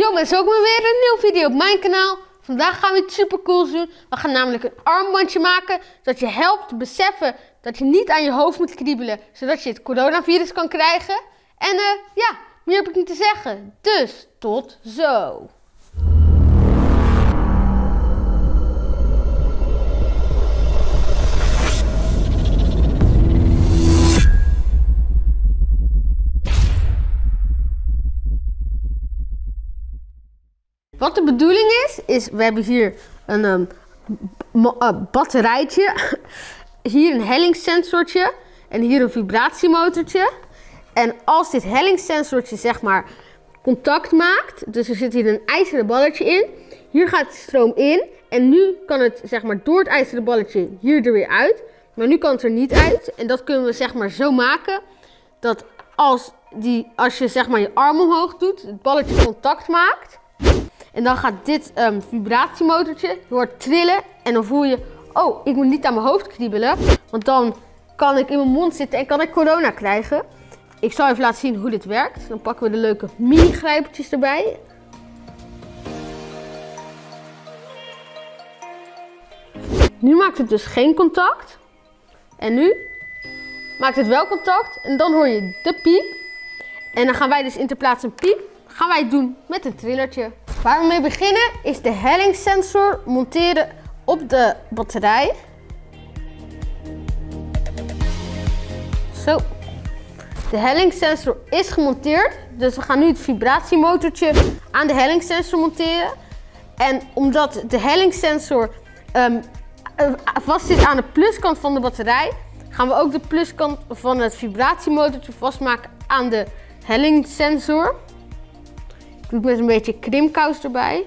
Yo mensen, welkom bij weer een nieuwe video op mijn kanaal. Vandaag gaan we iets super cools doen. We gaan namelijk een armbandje maken, zodat je helpt te beseffen dat je niet aan je hoofd moet kriebelen, zodat je het coronavirus kan krijgen. En ja, meer heb ik niet te zeggen. Dus tot zo. Wat de bedoeling is we hebben hier een batterijtje, hier een hellingssensortje en hier een vibratiemotortje. En als dit hellingssensortje zeg maar contact maakt, dus er zit hier een ijzeren balletje in, hier gaat de stroom in en nu kan het zeg maar door het ijzeren balletje hier er weer uit. Maar nu kan het er niet uit en dat kunnen we zeg maar zo maken dat als je zeg maar je arm omhoog doet, het balletje contact maakt. En dan gaat dit vibratiemotortje, je hoort trillen en dan voel je, oh, ik moet niet aan mijn hoofd kriebelen, want dan kan ik in mijn mond zitten en kan ik corona krijgen. Ik zal even laten zien hoe dit werkt. Dan pakken we de leuke mini grijpertjes erbij. Nu maakt het dus geen contact. En nu maakt het wel contact en dan hoor je de piep. En dan gaan wij dus in ter plaatse een piep, gaan wij het doen met een trillertje. Waar we mee beginnen is de hellingssensor monteren op de batterij. Zo. De hellingssensor is gemonteerd. Dus we gaan nu het vibratiemotortje aan de hellingssensor monteren. En omdat de hellingssensor vast zit aan de pluskant van de batterij, gaan we ook de pluskant van het vibratiemotortje vastmaken aan de hellingssensor. Ik doe het met een beetje krimkous erbij.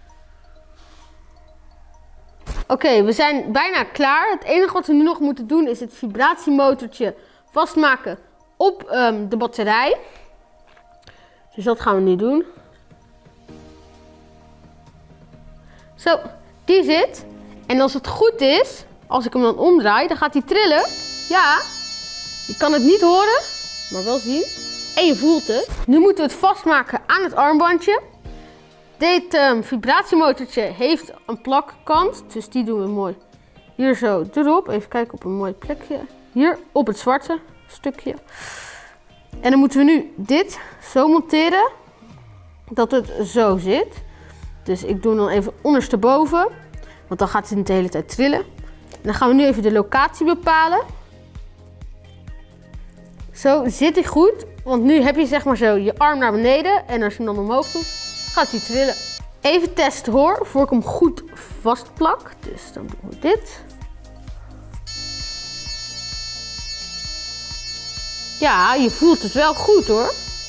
Oké, we zijn bijna klaar. Het enige wat we nu nog moeten doen is het vibratiemotortje vastmaken op de batterij. Dus dat gaan we nu doen. Zo, die zit. En als het goed is, als ik hem dan omdraai, dan gaat hij trillen. Ja, je kan het niet horen, maar wel zien. En je voelt het. Nu moeten we het vastmaken aan het armbandje. Dit vibratiemotortje heeft een plakkant, dus die doen we mooi hier zo erop. Even kijken op een mooi plekje. Hier op het zwarte stukje. En dan moeten we nu dit zo monteren dat het zo zit. Dus ik doe hem dan even ondersteboven, want dan gaat het niet de hele tijd trillen. En dan gaan we nu even de locatie bepalen. Zo zit hij goed, want nu heb je zeg maar zo je arm naar beneden en als je hem dan omhoog doet, gaat hij trillen. Even testen hoor, voor ik hem goed vastplak. Dus dan doen we dit. Ja, je voelt het wel goed hoor.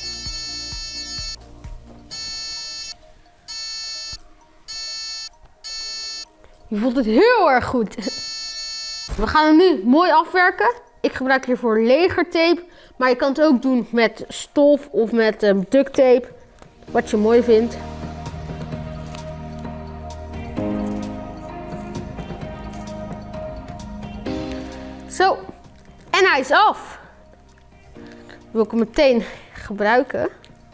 Je voelt het heel erg goed. We gaan hem nu mooi afwerken. Ik gebruik hiervoor legertape, maar je kan het ook doen met stof of met duct tape, wat je mooi vindt. Zo, en hij is af. Dan wil ik hem meteen gebruiken.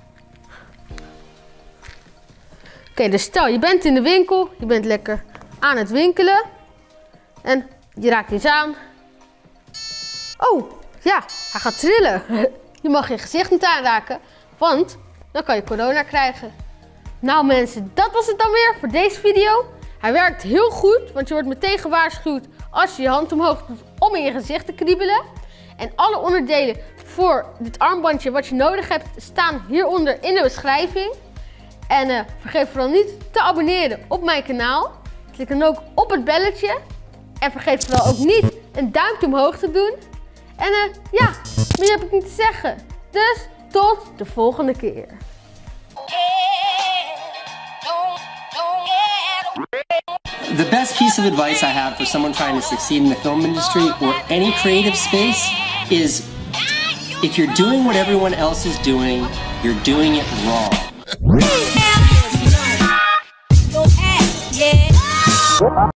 Oké, dus stel je bent in de winkel, je bent lekker aan het winkelen en je raakt iets aan. Oh, ja, hij gaat trillen. Je mag je gezicht niet aanraken, want dan kan je corona krijgen. Nou mensen, dat was het dan weer voor deze video. Hij werkt heel goed, want je wordt meteen gewaarschuwd als je je hand omhoog doet om in je gezicht te kriebelen. En alle onderdelen voor dit armbandje wat je nodig hebt staan hieronder in de beschrijving. En vergeet vooral niet te abonneren op mijn kanaal. Klik dan ook op het belletje. En vergeet vooral ook niet een duimpje omhoog te doen. En ja, meer heb ik niet te zeggen. Dus tot de volgende keer. The best piece of advice I have for someone trying to succeed in the film industry or any creative space is if you're doing what everyone else is doing, you're doing it wrong.